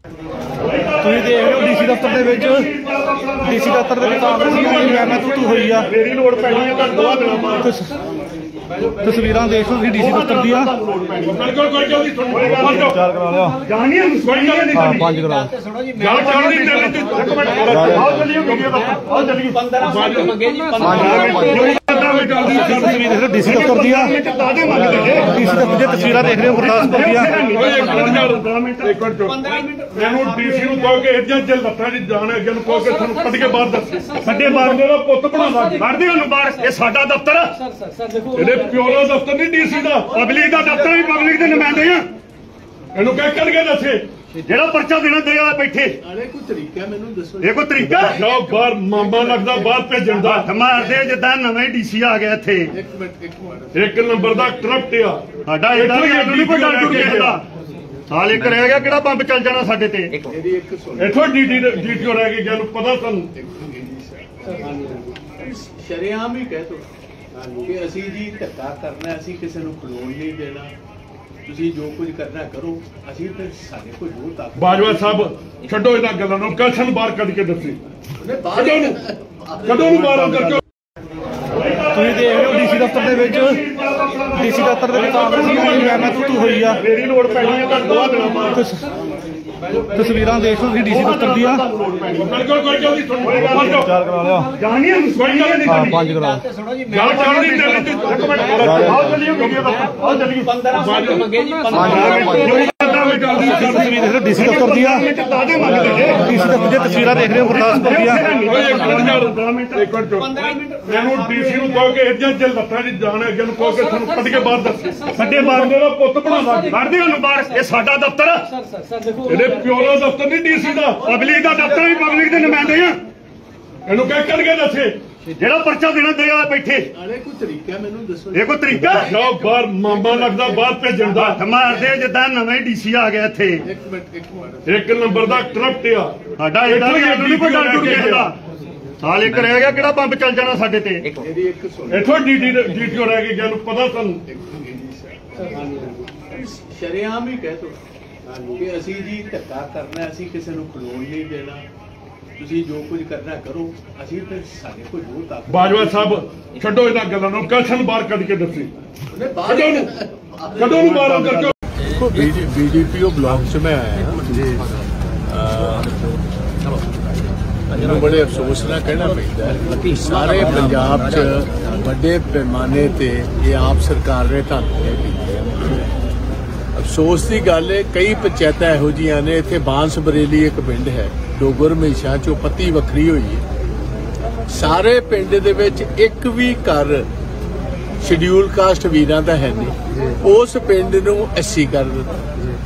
ਤੁਸੀਂ ਦੇਖ ਰਹੇ ਹੋ ਡੀਸੀ ਦਫ਼ਤਰ ਦੇ ਵਿੱਚ ਕਾਂਗਰਸੀ ਮੈਂ ਤੂੰ ਹੋਈ ਆ। ਮੇਰੀ ਲੋੜ ਪੈਣੀ ਹੈ ਤਾਂ 2 ਦਿਨਾਂ ਬਾਅਦ ਤਸਵੀਰਾਂ ਦੇਖ ਲਓ ਤੁਸੀਂ ਡੀਸੀ ਦਫ਼ਤਰ ਦੀਆਂ। ਬਿਲਕੁਲ ਕੋਈ ਜਲਦੀ ਤੁਹਾਨੂੰ 4 ਕਰਾ ਲਿਆ। ਜਾਣੀ ਹੈ ਕੋਈ ਗੱਲ ਨਹੀਂ। 5 ਕਰਾ ਗੱਲ ਚੱਲਦੀ ਇੱਕ ਮਿੰਟ ਆਓ ਚੱਲੀਏ ਵੀਡੀਓ ਦਾ ਆਓ ਚੱਲੀਏ 15 ਮੰਗੇ ਜੀ 15 ਤਸਵੀਰ ਦੇਖ ਲਓ ਡੀਸੀ ਦਫ਼ਤਰ ਦੀਆਂ। ਡੀਸੀ ਦਫ਼ਤਰ ਦੀਆਂ ਤਸਵੀਰਾਂ ਦੇਖ ਰਹੇ ਹੋ ਗੁਰਦਾਸਪੁਰ ਦੀਆਂ। ਮੈਨੂੰ ਡੀਸੀ ਨੂੰ ਕਹੋ ਕਿ ਇੱਦਾਂ ਜੇ ਲੱਤਾਂ ਦੀ ਜਾਣ ਅੱਗੇ ਨੂੰ ਕਹੋ ਕਿ ਤੁਹਾਨੂੰ ਕੱਢ ਕੇ ਬਾਹਰ ਦੱਸ। ਸਾਡੇ ਬਾਹਰ ਦਾ ਪੁੱਤ ਬਣਾਵਾ ਕੱਢਦੇ ਉਹਨੂੰ ਬਾਹਰ। ਇਹ ਸਾਡਾ ਦਫ਼ਤਰ ਇਹਦੇ ਪਿਓ ਦਾ ਦਫ਼ਤਰ ਨਹੀਂ ਡੀਸੀ ਦਾ। ਪਬਲਿਕ ਦਾ ਦਫ਼ਤਰ ਵੀ ਪਬਲਿਕ ਦੇ ਨੁਮਾਇੰਦੇ ਆ। ਇਹਨੂੰ ਕਹਿ ਕੱਢ ਕੇ ਦੱਸੇ ਜਿਹੜਾ ਪਰਚਾ ਦੇਣਾ ਦੇ ਆ ਬੈਠੇ। ਕੋਈ ਤਰੀਕਾ ਮੈਨੂੰ ਦੱਸੋ। ਇਹ ਕੋਈ ਤਰੀਕਾ ਜਾਓ ਬਾਹਰ ਮਾਮਾ ਲੱਗਦਾ ਬਾਹਰ ਭੇਜਣ ਦਾ। ਹੱਥ ਮਾਰਦੇ ਜਿੱਦਾਂ ਨਵੇਂ ਡੀਸੀ ਆ ਗਿਆ ਇੱਥੇ। ਇੱਕ ਨੰਬਰ ਦਾ ਕਰਪਟ ਆ ਸਾਡਾ। ਇਹਦਾ ਵੀ ਨਹੀਂ ਕੋਈ ਡਰ ਡੁਰ ਗਿਆ। ਸਾਲ ਇੱਕ ਰਹਿ ਗਿਆ ਕਿਹੜਾ ਬੰਬ ਚੱਲ ਜਾਣਾ ਸਾਡੇ ਤੇ। ਇੱਥੋਂ ਡੀਟੀਓ ਰਹਿ ਗਈ ਜਿਹਨੂੰ ਪਤਾ ਤੁਹਾਨੂੰ। ਸ਼ਰੇਆਮ ਹੀ ਕਹਿ ਦੋ ਕਿ ਅਸੀਂ ਜੀ ਧੱਕਾ ਕਰਨਾ, ਅਸੀਂ ਕਿਸੇ ਨੂੰ ਖਲੋਣ ਨਹੀਂ ਦੇਣਾ। ਤੁਸੀਂ ਜੋ ਕੁਝ ਕਰਨਾ ਕਰੋ, ਅਸੀਂ ਤੇ ਸਾਡੇ ਕੋਲ ਜੋ ਤਾਕਤ। ਬਾਜਵਾ ਸਾਹਿਬ ਛੱਡੋ ਇਹਨਾਂ ਗੱਲਾਂ ਨੂੰ। ਕਸ਼ਨ ਬਾਹਰ ਕੱਢ ਕੇ ਦੱਸੀ ਕਦੋਂ ਨੂੰ ਬਾਹਰ ਕਰਕੇ। ਤੁਸੀਂ ਦੇਖ ਰਹੇ ਹੋ ਡੀਸੀ ਦਫ਼ਤਰ ਦੇ ਵਿੱਚ ਕਾਂਗਰਸੀ ਮੈਂ ਤੂੰ ਹੋਈ ਆ। ਮੇਰੀ ਲੋੜ ਪੈਣੀ ਹੈ ਤਾਂ 2 ਦਿਨਾਂ ਬਾਅਦ ਤਸਵੀਰਾਂ ਦੇਖ ਲਓ ਤੁਸੀਂ ਡੀਸੀ ਦਫ਼ਤਰ ਦੀਆਂ। ਬਿਲਕੁਲ ਕੋਈ ਜਲਦੀ ਤੁਹਾਨੂੰ 4 ਕਰਾ ਲਿਆ। ਜਾਣੀ ਹੈ ਕੋਈ ਗੱਲ ਨਹੀਂ। 5 ਕਰਾ ਗੱਲ ਚੱਲਦੀ ਇੱਕ ਮਿੰਟ ਆਓ ਚੱਲੀਏ ਵੀਡੀਓ ਦਾ ਆਓ ਚੱਲੀਏ 15 ਮੰਗੇ ਜੀ 15 ਤਸਵੀਰ ਦੇਖ ਲਓ ਡੀਸੀ ਦਫ਼ਤਰ ਦੀਆਂ। ਡੀਸੀ ਦਫ਼ਤਰ ਦੀਆਂ ਤਸਵੀਰਾਂ ਦੇਖ ਰਹੇ ਹੋ ਗੁਰਦਾਸਪੁਰ ਦੀਆਂ। ਮੈਨੂੰ ਡੀਸੀ ਨੂੰ ਕਹੋ ਕਿ ਇੱਦਾਂ ਜੇ ਲੱਤਾਂ ਦੀ ਜਾਣ ਅੱਗੇ ਨੂੰ ਕਹੋ ਕਿ ਤੁਹਾਨੂੰ ਕੱਢ ਕੇ ਬਾਹਰ ਦੱਸ। ਸਾਡੇ ਬਾਹਰ ਦਾ ਪੁੱਤ ਬਣਾਵਾ ਕੱਢਦੇ ਉਹਨੂੰ ਬਾਹਰ। ਇਹ ਸਾਡਾ ਦਫ਼ਤਰ ਇਹਦੇ ਪਿਓ ਦਾ ਦਫ਼ਤਰ ਨਹੀਂ ਡੀਸੀ ਦਾ। ਪਬਲਿਕ ਦਾ ਦਫ਼ਤਰ ਵੀ ਪਬਲਿਕ ਦੇ ਨੁਮਾਇੰਦੇ ਆ। ਇਹਨੂੰ ਕਹਿ ਕੱਢ ਕੇ ਦੱਸੇ ਜਿਹੜਾ ਪਰਚਾ ਦੇਣਾ ਦੇ ਆ ਬੈਠੇ। ਕੋਈ ਤਰੀਕਾ ਮੈਨੂੰ ਦੱਸੋ। ਇਹ ਕੋਈ ਤਰੀਕਾ ਜਾਓ ਬਾਹਰ ਮਾਮਾ ਲੱਗਦਾ ਬਾਹਰ ਭੇਜਣ ਦਾ। ਹੱਥ ਮਾਰਦੇ ਜਿੱਦਾਂ ਨਵੇਂ ਡੀਸੀ ਆ ਗਿਆ ਇੱਥੇ। ਇੱਕ ਨੰਬਰ ਦਾ ਕਰਪਟ ਆ ਸਾਡਾ। ਇਹਦਾ ਵੀ ਨਹੀਂ ਕੋਈ ਡਰ ਡੁਰ ਗਿਆ। ਸਾਲ ਇੱਕ ਰਹਿ ਗਿਆ ਕਿਹੜਾ ਬੰਬ ਚੱਲ ਜਾਣਾ ਸਾਡੇ ਤੇ। ਇੱਥੋਂ ਡੀਟੀਓ ਰਹਿ ਗਈ ਜਿਹਨੂੰ ਪਤਾ ਤੁਹਾਨੂੰ। ਸ਼ਰੇਆਮ ਹੀ ਕਹਿ ਦੋ ਕਿ ਅਸੀਂ ਜੀ ਧੱਕਾ ਕਰਨਾ, ਅਸੀਂ ਕਿਸੇ ਨੂੰ ਖਲੋਣ ਨਹੀਂ ਦੇਣਾ। ਤੁਸੀਂ ਜੋ ਕੁਝ ਕਰਨਾ ਕਰੋ, ਅਸੀਂ ਤੇ ਸਾਡੇ ਕੋਲ ਜੋ ਤਾਕਤ। ਬਾਜਵਾ ਸਾਹਿਬ ਛੱਡੋ ਇਹਨਾਂ ਗੱਲਾਂ ਨੂੰ। ਕਸ਼ਨ ਬਾਹਰ ਕੱਢ ਕੇ ਦੱਸੀ ਕਦੋਂ ਨੂੰ ਬਾਹਰ ਕਰਕੇ। बीडीपीओ ब्लॉक से मैं आया ਮੈਨੂੰ ਬੜੇ ਅਫਸੋਸ ਨਾਲ ਕਹਿਣਾ ਪੈਂਦਾ ਹੈ ਸਾਰੇ ਪੰਜਾਬ 'ਚ ਵੱਡੇ ਪੈਮਾਨੇ ਤੇ ਇਹ ਆਪ ਸਰਕਾਰ ਨੇ ਧੰਦੇ ਕੀਤੇ। ਅਫਸੋਸ ਦੀ ਗੱਲ ਹੈ ਕਈ ਪੰਚਾਇਤਾਂ ਇਹੋ ਜਿਹੀਆਂ ਨੇ। ਇੱਥੇ ਬਾਂਸ ਬਰੇਲੀ ਇੱਕ ਪਿੰਡ ਹੈ, ਡੋਗਰ ਮੇਸ਼ਾਂ 'ਚੋਂ ਪੱਤੀ ਵੱਖਰੀ ਹੋਈ ਹੈ। ਸਾਰੇ ਪਿੰਡ ਦੇ ਵਿੱਚ ਇੱਕ ਵੀ ਘਰ ਸ਼ਡਿਊਲ ਕਾਸਟ ਵੀਰਾਂ ਦਾ ਹੈ ਨਹੀਂ। ਉਸ ਪਿੰਡ ਨੂੰ ਐਸਸੀ ਕਰ ਦਿੱਤਾ।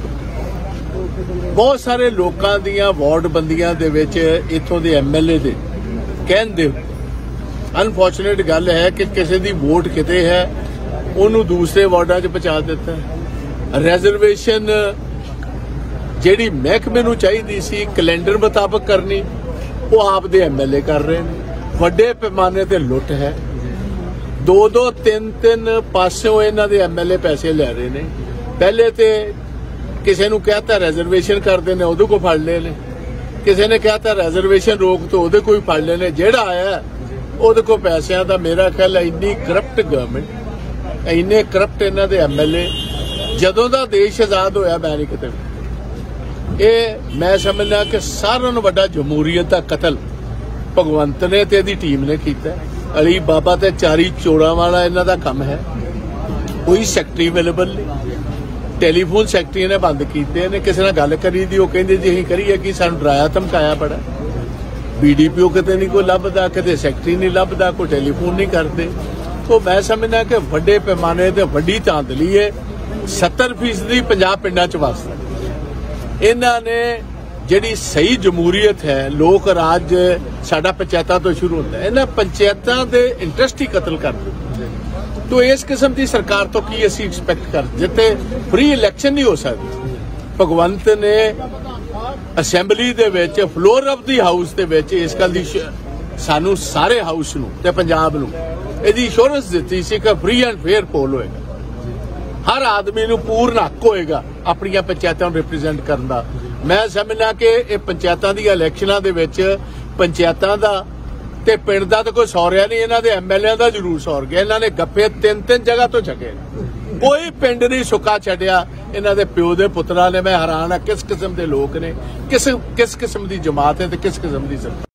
ਬਹੁਤ ਸਾਰੇ ਲੋਕਾਂ ਦੀਆਂ ਵਾਰਡ ਬੰਦੀਆਂ ਦੇ ਵਿੱਚ ਇੱਥੋਂ ਦੇ ਐਮਐਲਏ ਦੇ ਕਹਿੰਦੇ ਅਨਫੋਰਚੂਨੇਟ ਗੱਲ ਹੈ ਕਿ ਕਿਸੇ ਦੀ ਵੋਟ ਕਿਤੇ ਹੈ ਉਹਨੂੰ ਦੂਸਰੇ ਵਾਰਡਾਂ 'ਚ ਪਹੁੰਚਾ ਦਿੱਤਾ। ਰਿਜ਼ਰਵੇਸ਼ਨ ਜਿਹੜੀ ਮਹਿਕਮੇ ਨੂੰ ਚਾਹੀਦੀ ਸੀ ਕੈਲੰਡਰ ਮੁਤਾਬਕ ਕਰਨੀ, ਉਹ ਆਪ ਦੇ ਐਮਐਲਏ ਕਰ ਰਹੇ ਨੇ। ਵੱਡੇ ਪੈਮਾਨੇ ਤੇ ਲੁੱਟ ਹੈ। 2-2 3-3 ਪਾਸਿਓਂ ਇਹਨਾਂ ਦੇ ਐਮਐਲਏ ਪੈਸੇ ਲੈ ਰਹੇ ਨੇ। ਪਹਿਲੇ ਤੇ ਕਿਸੇ ਨੂੰ ਕਹਤਾ ਰਿਜ਼ਰਵੇਸ਼ਨ ਕਰਦੇ ਨੇ, ਉਹਦੇ ਕੋਲ ਫੜ ਲਏ ਨੇ। ਕਿਸੇ ਨੇ ਕਹਤਾ ਰਿਜ਼ਰਵੇਸ਼ਨ ਰੋਕ ਤੋਂ, ਉਹਦੇ ਕੋਈ ਫੜ ਲਏ ਨੇ। ਜਿਹੜਾ ਆਇਆ ਉਹਦੇ ਕੋਲ ਪੈਸਿਆਂ ਦਾ ਮੇਰਾ ਖਿਆਲ ਹੈ ਇੰਨੀ ਕਰਪਟ ਗਵਰਨਮੈਂਟ, ਇੰਨੇ ਕਰਪਟ ਇਹਨਾਂ ਦੇ ਐਮਐਲਏ। ਜਦੋਂ ਦਾ ਦੇਸ਼ ਆਜ਼ਾਦ ਹੋਇਆ ਮੈਂ ਨਹੀਂ ਕਿਤੇ। ਇਹ ਮੈਂ ਸਮਝਦਾ ਕਿ ਸਾਰਿਆਂ ਨੂੰ ਵੱਡਾ ਜਮਹੂਰੀਅਤ ਦਾ ਕਤਲ ਭਗਵੰਤ ਨੇ ਤੇ ਇਹਦੀ ਟੀਮ ਨੇ ਕੀਤਾ। ਅਲੀ ਬਾਬਾ ਤੇ ਚਾਰੀ ਚੋਰਾਂ ਵਾਲਾ ਇਹਨਾਂ ਦਾ ਕੰਮ ਹੈ। ਕੋਈ ਸੈਕਟਰੀ ਅਵੇਲੇਬਲ ਨਹੀਂ। ਟੈਲੀਫੋਨ ਸੈਕਟਰੀ ਨੇ ਬੰਦ ਕੀਤੇ ਨੇ। ਕਿਸੇ ਨਾਲ ਗੱਲ ਕਰੀ ਦੀ ਉਹ ਕਹਿੰਦੇ ਜੀ ਅਸੀਂ ਕਰੀਏ ਕਿ ਸਾਨੂੰ ਡਰਾਇਆ ਧਮਕਾਇਆ ਬੜਾ। ਬੀਡੀਪੀਓ ਕਿਤੇ ਨਹੀਂ ਕੋਈ ਲੱਭਦਾ, ਕਿਤੇ ਸੈਕਟਰੀ ਨਹੀਂ ਲੱਭਦਾ, ਕੋਈ ਟੈਲੀਫੋਨ ਨਹੀਂ ਕਰਦੇ। ਉਹ ਮੈਂ ਸਮਝਦਾ ਕਿ ਵੱਡੇ ਪੈਮਾਨੇ ਤੇ ਵੱਡੀ ਧਾਂਦਲੀ ਹੈ। 70% ਪੰਜਾਬ ਪਿੰਡਾਂ 'ਚ ਵਸਦਾ। ਇਹਨਾਂ ਨੇ ਜਿਹੜੀ ਸਹੀ ਜਮਹੂਰੀਅਤ ਹੈ, ਲੋਕ ਰਾਜ ਸਾਡਾ ਪੰਚਾਇਤਾਂ ਤੋਂ ਸ਼ੁਰੂ ਹੁੰਦਾ। ਇਹਨਾਂ ਪੰਚਾਇਤਾਂ ਦੇ ਇੰਟਰਸਟ ਹੀ ਕਤਲ ਕਰ ਦਿੱਤੇ। तो इस किस्म की सरकार तो की असी एक्सपैक्ट कर जिते फ्री इलैक्शन नहीं हो सकती। भगवंत ने असैंबली दे विच फ्लोर ऑफ दी हाउस दे विच इस गल दी सानू सारे हाउस नूं ते पंजाब नूं इहदी इंश्योरेंस दित्ती सी कि फ्री एंड फेयर पोल होएगा। हर आदमी नूं पूर्ण हक होएगा अपनी पंचायतां नूं रिप्रेजेंट करन दा। ਮੈਂ ਸਮਝਦਾ ਕਿ ਇਹ ਪੰਚਾਇਤਾਂ ਦੀਆਂ ਇਲੈਕਸ਼ਨਾਂ ਦੇ ਵਿੱਚ ਪੰਚਾਇਤਾਂ ਦਾ ਤੇ ਪਿੰਡ ਦਾ ਤਾਂ ਕੋਈ ਸੌਰਿਆ ਨਹੀਂ, ਇਹਨਾਂ ਦੇ ਐਮਐਲਏ ਦਾ ਜ਼ਰੂਰ ਸੌਰ ਗਿਆ। ਇਹਨਾਂ ਨੇ ਗੱਫੇ 3-3 ਜਗ੍ਹਾ ਤੋਂ ਚੱਕੇ, ਕੋਈ ਪਿੰਡ ਨਹੀਂ ਸੁੱਕਾ ਛੱਡਿਆ। ਇਹਨਾਂ ਦੇ ਪਿਓ ਦੇ ਪੁੱਤਰਾਂ ਨੇ, ਮੈਂ ਹੈਰਾਨ ਆ ਕਿਸ ਕਿਸਮ ਦੇ ਲੋਕ ਨੇ, ਕਿਸ ਕਿਸਮ ਦੀ ਜਮਾਤ ਹੈ ਤੇ ਕਿਸ ਕਿਸਮ ਦੀ ਸਰਕਾਰ।